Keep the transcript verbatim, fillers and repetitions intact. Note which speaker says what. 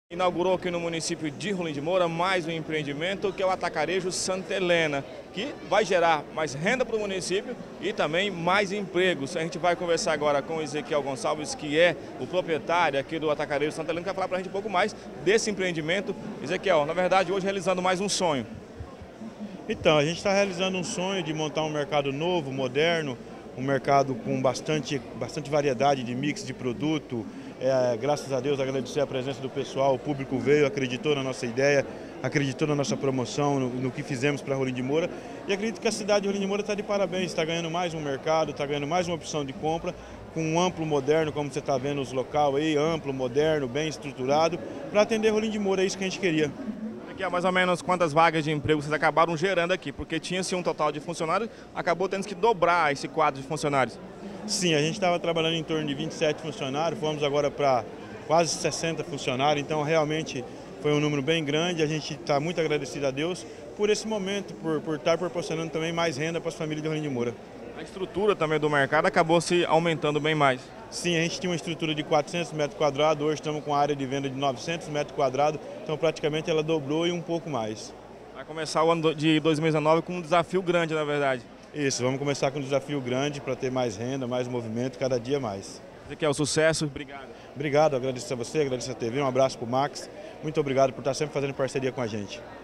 Speaker 1: Inaugurou aqui no município de Rolim de Moura mais um empreendimento que é o Atacarejo Santa Helena, que vai gerar mais renda para o município e também mais empregos. A gente vai conversar agora com o Ezequiel Gonçalves, que é o proprietário aqui do Atacarejo Santa Helena, que vai falar para a gente um pouco mais desse empreendimento. Ezequiel, na verdade hoje realizando mais um sonho.
Speaker 2: Então, a gente está realizando um sonho de montar um mercado novo, moderno, um mercado com bastante, bastante variedade de mix de produto. É, graças a Deus, agradecer a presença do pessoal, o público veio, acreditou na nossa ideia, acreditou na nossa promoção, no, no que fizemos para Rolim de Moura. E acredito que a cidade de Rolim de Moura está de parabéns, está ganhando mais um mercado, está ganhando mais uma opção de compra, com um amplo moderno, como você está vendo os local aí, amplo, moderno, bem estruturado, para atender Rolim de Moura, é isso que a gente queria.
Speaker 1: Aqui é mais ou menos quantas vagas de emprego vocês acabaram gerando aqui, porque tinha-se um total de funcionários, acabou tendo que dobrar esse quadro de funcionários.
Speaker 2: Sim, a gente estava trabalhando em torno de vinte e sete funcionários, fomos agora para quase sessenta funcionários, então realmente foi um número bem grande. A gente está muito agradecido a Deus por esse momento, por, por estar proporcionando também mais renda para as famílias de Rolim de Moura.
Speaker 1: A estrutura também do mercado acabou se aumentando bem mais.
Speaker 2: Sim, a gente tinha uma estrutura de quatrocentos metros quadrados, hoje estamos com a área de venda de novecentos metros quadrados, então praticamente ela dobrou e um pouco mais.
Speaker 1: Vai começar o ano de dois mil e dezenove com um desafio grande, na verdade.
Speaker 2: Isso, vamos começar com um desafio grande para ter mais renda, mais movimento, cada dia mais.
Speaker 1: Ezequiel, sucesso, obrigado.
Speaker 2: Obrigado, agradeço a você, agradeço a T V, um abraço para o Max. Muito obrigado por estar sempre fazendo parceria com a gente.